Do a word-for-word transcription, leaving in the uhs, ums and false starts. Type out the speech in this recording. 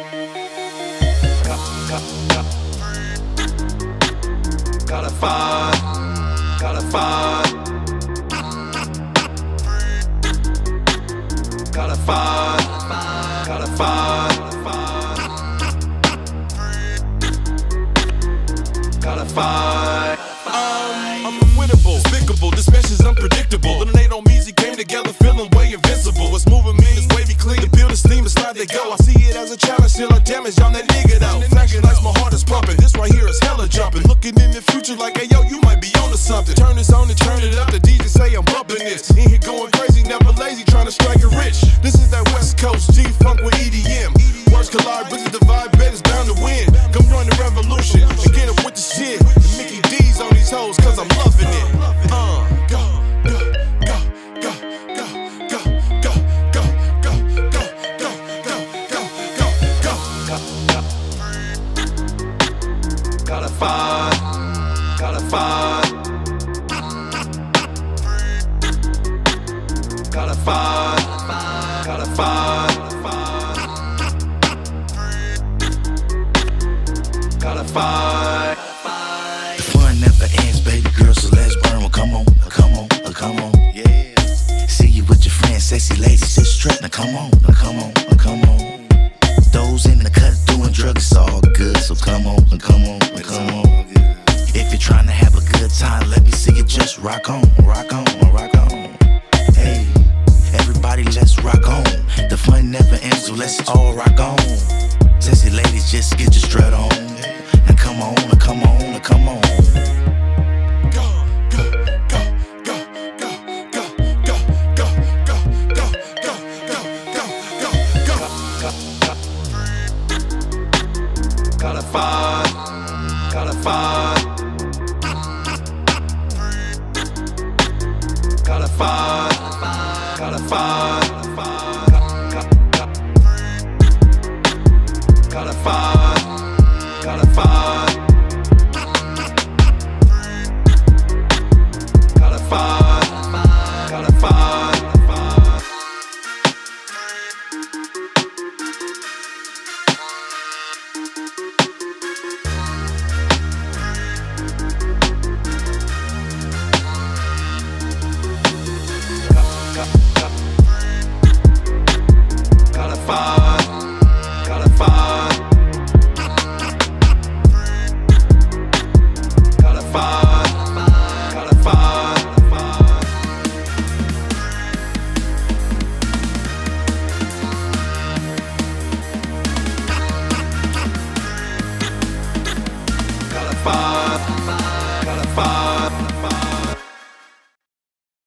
Gotta find, gotta find, gotta find, gotta find, gotta find. Um, I'm unwinnable, despicable, this mesh is unpredictable. Little Nate on Meezy came together feeling way invincible. What's moving me is wavy clean, the build is steam, it's not they go. I see it as a challenge, till I damage, I'm that nigga though. Flashing lights, my heart is pumping, this right here is hella jumping. Looking in the future like, hey yo, you might be onto something. Turn this on and turn it up, the D J say I'm bumping this. In here going crazy, never lazy, trying to strike it rich. This is that West Coast G-Funk with E D M. Words collide, brings the vibe, bet it's bound to win. Come join the revolution, and get up with the shit. And Mickey D's on these hoes, cause I'm loving it. Uh, go, go, go, go, go, go, go, go, go, go, go, go, go, go, go. Gotta find, gotta find, gotta find, gotta find, gotta find. The fun never ends, baby girl, so let's burn. Well, come on, uh, come on, uh, come on. Yeah. See you with your friends, sexy ladies, just strut. Now come on, uh, come on, uh, come on. Those in the cut doing drugs, it's all good, so come on, uh, come on, uh, come on. If you're trying to have a good time, let me see you just rock on, rock on, uh, rock on. Hey, everybody, let's rock on. The fun never ends, so let's all rock on. Sexy ladies, just get your strut on. And come on, uh, come on, uh, come on. Gotta find, gotta find, gotta find, gotta find, gotta find, gotta find, gotta find, gotta find. Gotta find, gotta find, gotta find, gotta find, gotta find.